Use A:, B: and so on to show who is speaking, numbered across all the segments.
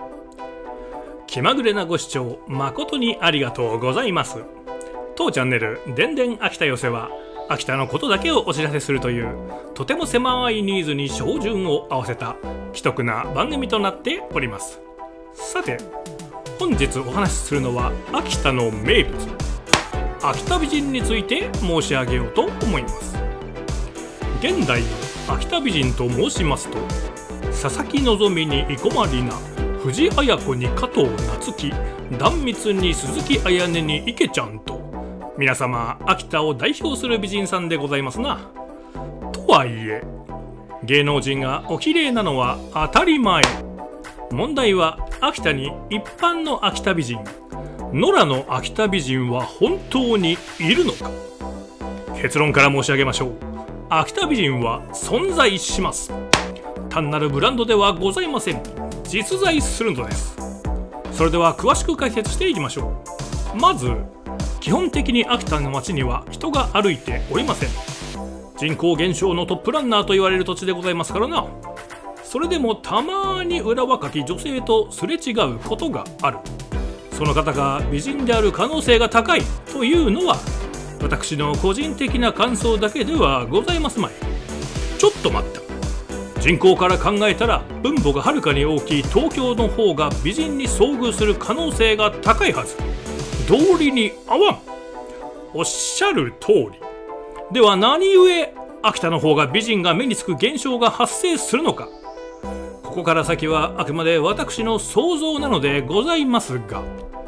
A: 気まぐれなご視聴誠にありがとうございます。当チャンネルでんでん秋田寄せは秋田のことだけをお知らせするというとても狭いニーズに照準を合わせた奇特な番組となっております。さて本日お話しするのは秋田の名物秋田美人について申し上げようと思います。現代秋田美人と申しますと、佐々木希に生駒里奈、藤あや子に加藤夏樹、壇蜜に鈴木彩音に池ちゃんと皆様秋田を代表する美人さんでございますな。とはいえ芸能人がお綺麗なのは当たり前。問題は秋田に一般の秋田美人、野良の秋田美人は本当にいるのか。結論から申し上げましょう。秋田美人は存在します。単なるブランドではございません。実在するのです。それでは詳しく解説していきましょう。まず基本的に秋田の町には人が歩いておりません。人口減少のトップランナーと言われる土地でございますからな。それでもたまに裏若き女性とすれ違うことがある。その方が美人である可能性が高いというのは私の個人的な感想だけではございますまい。ちょっと待った。人口から考えたら分母がはるかに大きい東京の方が美人に遭遇する可能性が高いはず。道理に合わん。おっしゃる通り。では何故秋田の方が美人が目につく現象が発生するのか。ここから先はあくまで私の想像なのでございますが、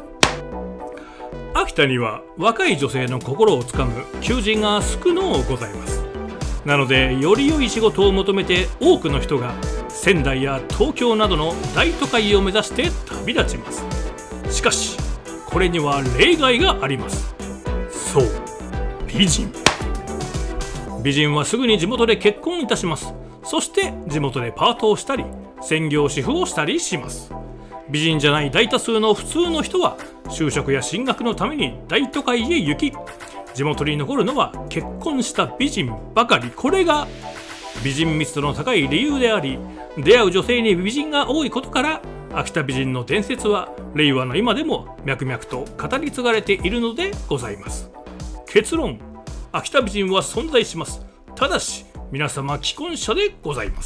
A: 秋田には若い女性の心をつかむ求人が少のございます。なのでより良い仕事を求めて多くの人が仙台や東京などの大都会を目指して旅立ちます。しかしこれには例外があります。そう、美人。美人はすぐに地元で結婚いたします。そして地元でパートをしたり専業主婦をしたりします。美人じゃない大多数の普通の人は就職や進学のために大都会へ行き、地元に残るのは結婚した美人ばかり。これが美人密度の高い理由であり、出会う女性に美人が多いことから秋田美人の伝説は令和の今でも脈々と語り継がれているのでございます。結論、秋田美人は存在します。ただし皆様既婚者でございます。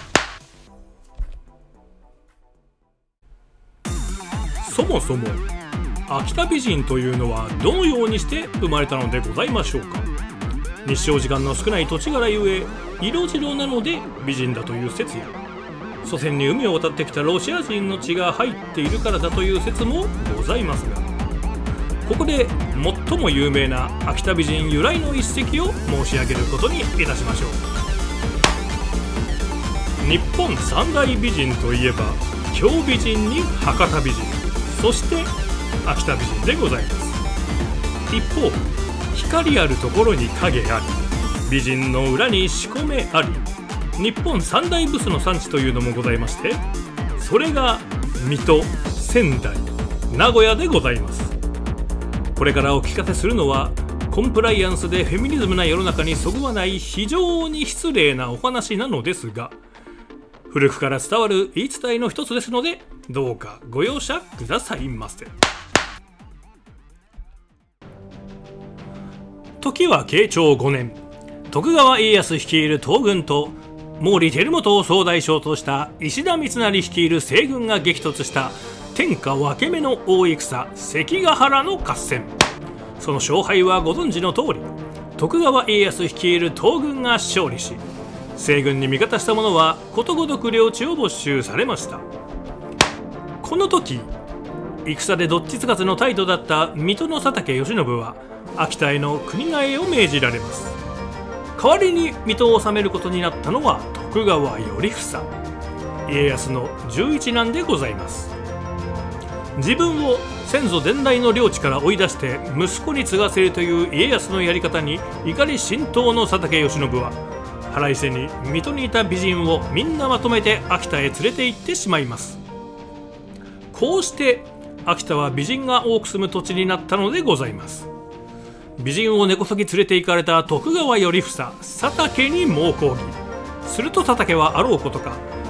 A: そもそも秋田美人というのはどのようにして生まれたのでございましょうか。日照時間の少ない土地柄ゆえ色白なので美人だという説や、祖先に海を渡ってきたロシア人の血が入っているからだという説もございますが、ここで最も有名な秋田美人由来の一席を申し上げることにいたしましょう。日本三大美人といえば京美人に博多美人、そして秋田美人でございます。一方、光あるところに影あり、美人の裏に仕込めあり、日本三大ブスの産地というのもございまして、それが水戸、仙台、名古屋でございます。これからお聞かせするのはコンプライアンスでフェミニズムな世の中にそぐわない非常に失礼なお話なのですが、古くから伝わる言い伝えの一つですのでどうかご容赦くださいませ。時は慶長5年、徳川家康率いる東軍と毛利輝元を総大将とした石田三成率いる西軍が激突した天下分け目の大戦、関ヶ原の合戦。その勝敗はご存知の通り、徳川家康率いる東軍が勝利し、西軍に味方した者はことごとく領地を没収されました。この時戦でどっちつかずの態度だった水戸の佐竹義信は秋田への国替えを命じられます。代わりに水戸を治めることになったのは徳川頼房、家康の11男でございます。自分を先祖伝来の領地から追い出して息子に継がせるという家康のやり方に怒り心頭の佐竹義信は腹いせに水戸にいた美人をみんなまとめて秋田へ連れて行ってしまいます。こうして秋田は美人が多く住む土地になったのでございます。美人を根こそぎ連れて行かれた徳川頼房、佐竹に猛抗議。すると佐竹はあろうことか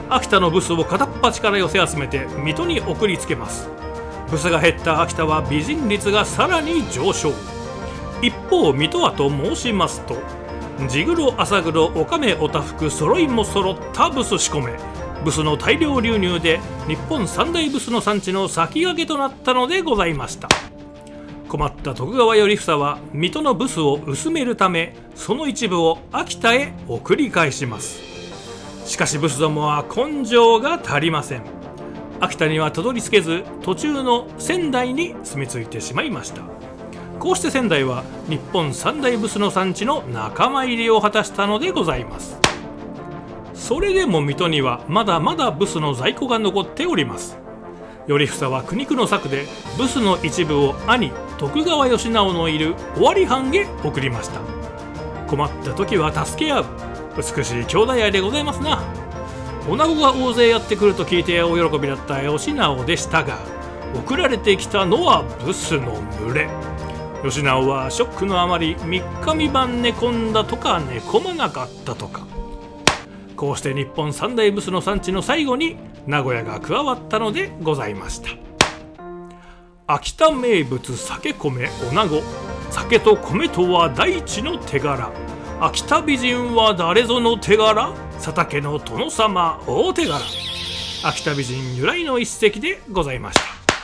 A: 秋田のブスを片っ端から寄せ集めて水戸に送りつけます。ブスが減った秋田は美人率がさらに上昇。一方水戸はと申しますと、地黒朝黒おかめおたふく揃いも揃ったブス仕込め、ブスの大量流入で日本三大ブスの産地の先駆けとなったのでございました。困った徳川頼房は水戸のブスを薄めるため、その一部を秋田へ送り返します。しかしブスどもは根性が足りません。秋田にはたどり着けず、途中の仙台に住み着いてしまいました。こうして仙台は日本三大ブスの産地の仲間入りを果たしたのでございます。それでも水戸にはまだまだブスの在庫が残っております。頼房は苦肉の策でブスの一部を兄徳川慶直のいる尾張藩へ送りました。困った時は助け合う美しい兄弟愛でございますな。女子が大勢やってくると聞いてお喜びだった慶直でしたが、送られてきたのはブスの群れ。慶直はショックのあまり3日3晩寝込んだとか寝込まなかったとか。こうして日本三大ブスの産地の最後に名古屋が加わったのでございました。秋田名物酒米女子、酒と米とは大地の手柄、秋田美人は誰ぞの手柄、佐竹の殿様大手柄。秋田美人由来の一席でございました。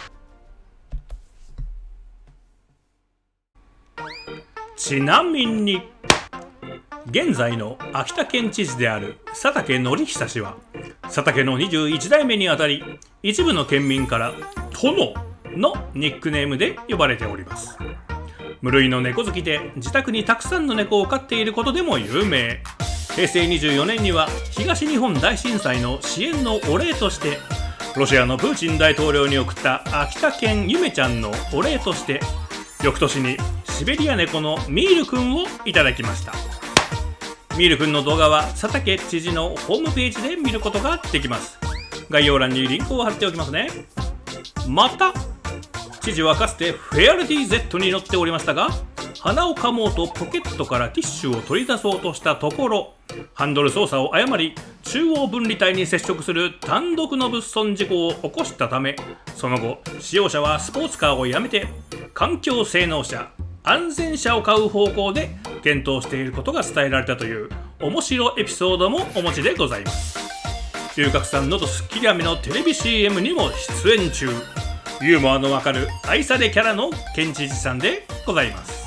A: ちなみに現在の秋田県知事である佐竹敬久氏は、佐竹の21代目にあたり、一部の県民から殿のニックネームで呼ばれております。無類の猫好きで自宅にたくさんの猫を飼っていることでも有名。平成24年には東日本大震災の支援のお礼として、ロシアのプーチン大統領に送った秋田県ゆめちゃんのお礼として、翌年にシベリア猫のミールくんをいただきました。ミールくんの動画は佐竹知事のホームページで見ることができます。概要欄にリンクを貼っておきますね。また知事はかつてフェアレディ Z に乗っておりましたが、鼻をかもうとポケットからティッシュを取り出そうとしたところ、ハンドル操作を誤り中央分離帯に接触する単独の物損事故を起こしたため、その後使用者はスポーツカーをやめて環境性能車、安全車を買う方向で検討していることが伝えられたという面白エピソードもお持ちでございます。龍角散のどすっきり飴のテレビ CM にも出演中、ユーモアのわかる愛されキャラの県知事さんでございます。